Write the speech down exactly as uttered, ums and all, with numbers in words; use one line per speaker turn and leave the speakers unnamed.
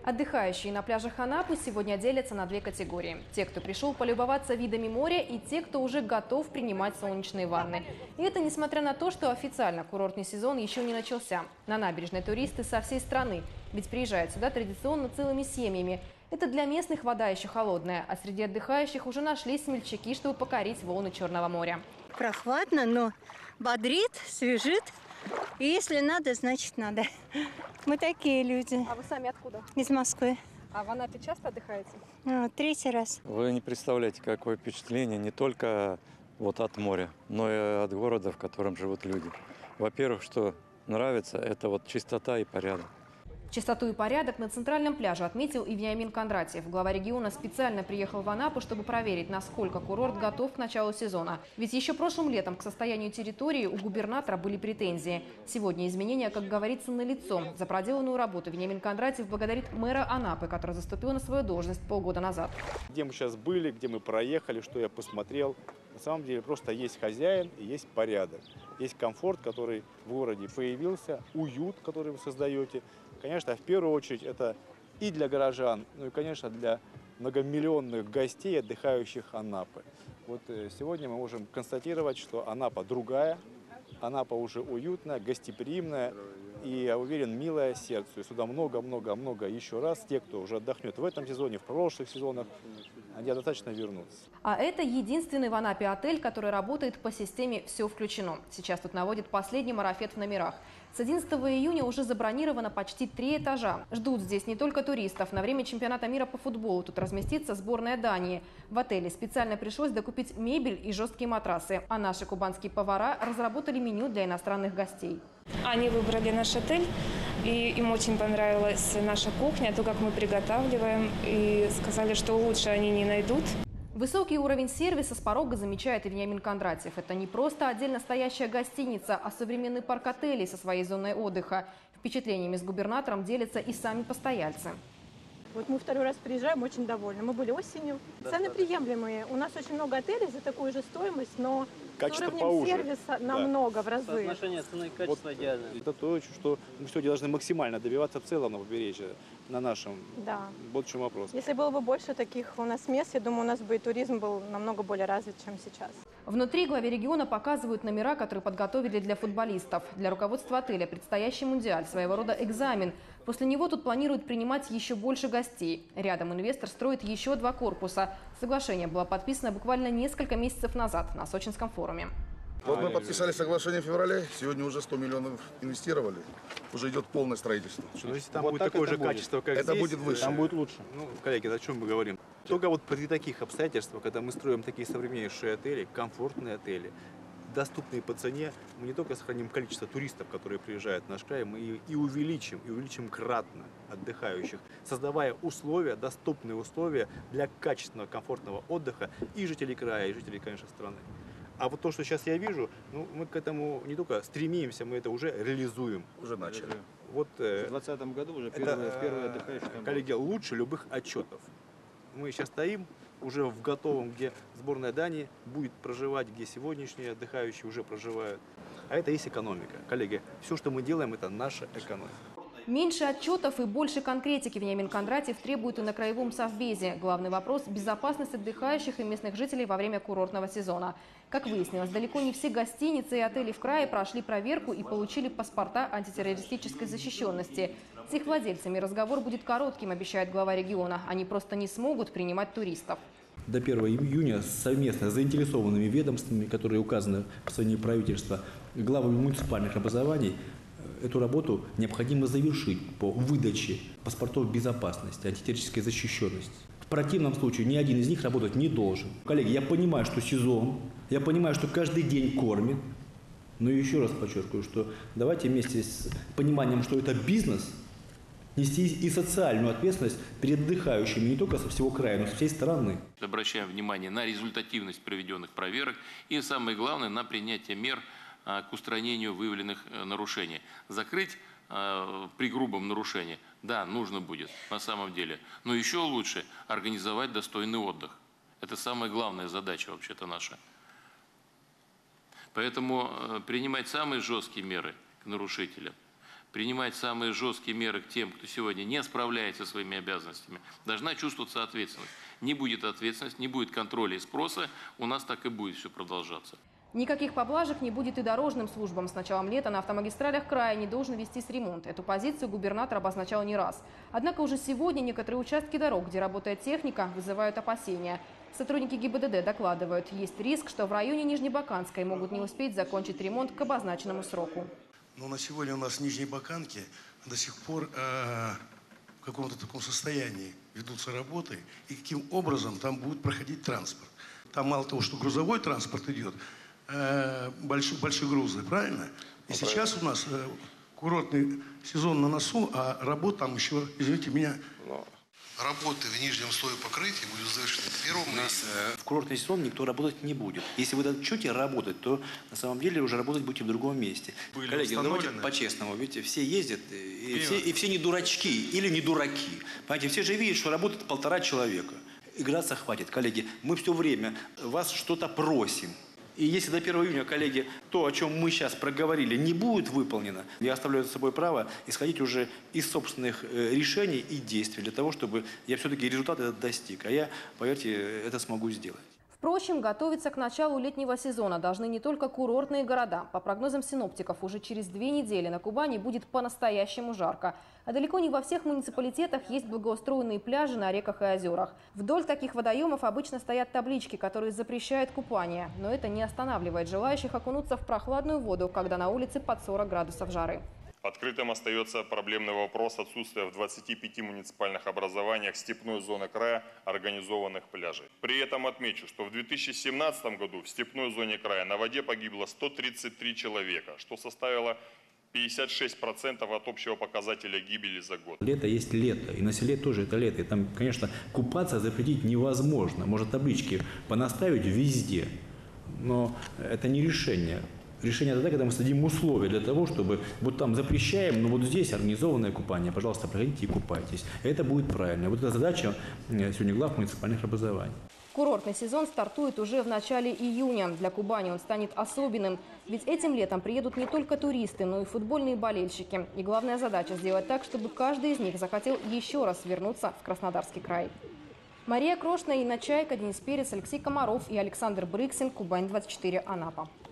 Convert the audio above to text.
Отдыхающие на пляжах Анапы сегодня делятся на две категории. Те, кто пришел полюбоваться видами моря, и те, кто уже готов принимать солнечные ванны. И это несмотря на то, что официально курортный сезон еще не начался. На набережной туристы со всей страны, ведь приезжают сюда традиционно целыми семьями. Это для местных вода еще холодная, а среди отдыхающих уже нашлись смельчаки, чтобы покорить волны Черного моря.
Прохладно, но бодрит, свежит. И если надо, значит надо. Мы такие люди.
А вы сами откуда?
Из Москвы.
А в Анапе часто отдыхаете?
А, третий раз.
Вы не представляете, какое впечатление не только вот от моря, но и от города, в котором живут люди. Во-первых, что нравится, это вот чистота и порядок.
Чистоту и порядок на центральном пляже отметил и Вениамин Кондратьев. Глава региона специально приехал в Анапу, чтобы проверить, насколько курорт готов к началу сезона. Ведь еще прошлым летом к состоянию территории у губернатора были претензии. Сегодня изменения, как говорится, налицо. За проделанную работу Вениамин Кондратьев благодарит мэра Анапы, который заступил на свою должность полгода назад.
Где мы сейчас были, где мы проехали, что я посмотрел. На самом деле просто есть хозяин и есть порядок. Есть комфорт, который в городе появился, уют, который вы создаете. Конечно, в первую очередь это и для горожан, ну и, конечно, для многомиллионных гостей, отдыхающих Анапы. Вот сегодня мы можем констатировать, что Анапа другая, Анапа уже уютная, гостеприимная и, я уверен, милая сердцу. И сюда много-много-много еще раз те, кто уже отдохнет в этом сезоне, в прошлых сезонах, они достаточно вернутся.
А это единственный в Анапе отель, который работает по системе «Все включено». Сейчас тут наводит последний марафет в номерах. С одиннадцатого июня уже забронировано почти три этажа. Ждут здесь не только туристов. На время чемпионата мира по футболу тут разместится сборная Дании. В отеле специально пришлось докупить мебель и жесткие матрасы. А наши кубанские повара разработали меню для иностранных гостей.
Они выбрали наш отель, и им очень понравилась наша кухня, то, как мы приготавливаем, и сказали, что лучше они не найдут.
Высокий уровень сервиса с порога замечает и Вениамин Кондратьев. Это не просто отдельно стоящая гостиница, а современный парк отелей со своей зоной отдыха. Впечатлениями с губернатором делятся и сами постояльцы.
Вот мы второй раз приезжаем, очень довольны. Мы были осенью. Цены приемлемые. У нас очень много отелей за такую же стоимость, но
качество
с уровнем
поуже.
Сервиса намного, да, в разы.
Соотношение цены и качества вот идеальное.
Это то, что мы сегодня должны максимально добиваться в целом на побережье, на нашем.
Да.
Вот в чем вопрос.
Если было бы больше таких у нас мест, я думаю, у нас бы и туризм был намного более развит, чем сейчас.
Внутри главе региона показывают номера, которые подготовили для футболистов. Для руководства отеля предстоящий мундиаль, своего рода экзамен. После него тут планируют принимать еще больше гостей. Рядом инвестор строит еще два корпуса. Соглашение было подписано буквально несколько месяцев назад на Сочинском форуме.
Вот мы подписали соглашение в феврале, сегодня уже сто миллионов инвестировали, уже идет полное строительство.
Но если там
вот
будет такое же
будет.
качество, как
это
здесь,
будет выше.
Там будет лучше. Ну, коллеги, о чем мы говорим? Только вот при таких обстоятельствах, когда мы строим такие современнейшие отели, комфортные отели, доступные по цене, мы не только сохраним количество туристов, которые приезжают в наш край, мы и, и увеличим, и увеличим кратно отдыхающих, создавая условия, доступные условия для качественного, комфортного отдыха и жителей края, и жителей, конечно, страны. А вот то, что сейчас я вижу, ну, мы к этому не только стремимся, мы это уже реализуем.
Уже начали.
Вот,
в двадцатом году уже первые,
это,
первые отдыхающие.
коллеги, лучше любых отчетов. Мы сейчас стоим уже в готовом, где сборная Дании будет проживать, где сегодняшние отдыхающие уже проживают. А это есть экономика. Коллеги, все, что мы делаем, это наша экономика.
Меньше отчетов и больше конкретики Вениамин Кондратьев требует и на краевом совбезе. Главный вопрос – безопасность отдыхающих и местных жителей во время курортного сезона. Как выяснилось, далеко не все гостиницы и отели в крае прошли проверку и получили паспорта антитеррористической защищенности. С их владельцами разговор будет коротким, обещает глава региона. Они просто не смогут принимать туристов.
До первого июня совместно с заинтересованными ведомствами, которые указаны в постановлении правительства, главами муниципальных образований, эту работу необходимо завершить по выдаче паспортов безопасности, антитеррористической защищенности. В противном случае ни один из них работать не должен. Коллеги, я понимаю, что сезон, я понимаю, что каждый день кормит, но еще раз подчеркиваю, что давайте вместе с пониманием, что это бизнес, нести и социальную ответственность перед отдыхающими не только со всего края, но и со всей страны.
Обращаем внимание на результативность проведенных проверок и, самое главное, на принятие мер к устранению выявленных нарушений. Закрыть э, при грубом нарушении, да, нужно будет на самом деле, но еще лучше организовать достойный отдых. Это самая главная задача вообще-то наша. Поэтому э, принимать самые жесткие меры к нарушителям, принимать самые жесткие меры к тем, кто сегодня не справляется со своими обязанностями, должна чувствоваться ответственность. Не будет ответственности, не будет контроля и спроса, у нас так и будет все продолжаться.
Никаких поблажек не будет и дорожным службам. С началом лета на автомагистралях края не должен вестись ремонт. Эту позицию губернатор обозначал не раз. Однако уже сегодня некоторые участки дорог, где работает техника, вызывают опасения. Сотрудники ГИБДД докладывают, есть риск, что в районе Нижнебаканской могут не успеть закончить ремонт к обозначенному сроку.
Но на сегодня у нас в Нижнебаканке до сих пор э, в каком-то таком состоянии ведутся работы. И каким образом там будет проходить транспорт. Там мало того, что грузовой транспорт идет, э, большие, большие грузы, правильно? И ну, сейчас правильно. У нас э, курортный сезон на носу, а работа там еще, извините меня... Но... Работы в нижнем слое покрытия будут завершены первым.
У нас э, в курортный сезон никто работать не будет. Если вы начнете работать, то на самом деле уже работать будете в другом месте. Были Коллеги, ну, давайте по-честному. Видите, все ездят, и все, и все не дурачки или не дураки. Понимаете, все же видят, что работает полтора человека. Играться хватит. Коллеги, мы все время вас что-то просим. И если до первого июня, коллеги, то, о чем мы сейчас проговорили, не будет выполнено, я оставляю за собой право исходить уже из собственных решений и действий для того, чтобы я все-таки результат этот достиг. А я, поверьте, это смогу сделать.
Впрочем, готовиться к началу летнего сезона должны не только курортные города. По прогнозам синоптиков, уже через две недели на Кубани будет по-настоящему жарко. А далеко не во всех муниципалитетах есть благоустроенные пляжи на реках и озерах. Вдоль таких водоемов обычно стоят таблички, которые запрещают купание. Но это не останавливает желающих окунуться в прохладную воду, когда на улице под сорок градусов жары.
Открытым остается проблемный вопрос отсутствия в двадцати пяти муниципальных образованиях степной зоны края организованных пляжей. При этом отмечу, что в две тысячи семнадцатом году в степной зоне края на воде погибло сто тридцать три человека, что составило пятьдесят шесть процентов от общего показателя гибели за год.
Лето есть лето, и на селе тоже это лето. И там, конечно, купаться запретить невозможно. Можно таблички понаставить везде, но это не решение. Решение тогда, когда мы садим условия для того, чтобы вот там запрещаем, но вот здесь организованное купание. Пожалуйста, проходите и купайтесь. Это будет правильно. Вот эта задача сегодня глав муниципальных образований.
Курортный сезон стартует уже в начале июня. Для Кубани он станет особенным. Ведь этим летом приедут не только туристы, но и футбольные болельщики. И главная задача – сделать так, чтобы каждый из них захотел еще раз вернуться в Краснодарский край. Мария Крошна, Инна Чайка, Денис Перец, Алексей Комаров и Александр Брыксин. Кубань двадцать четыре, Анапа.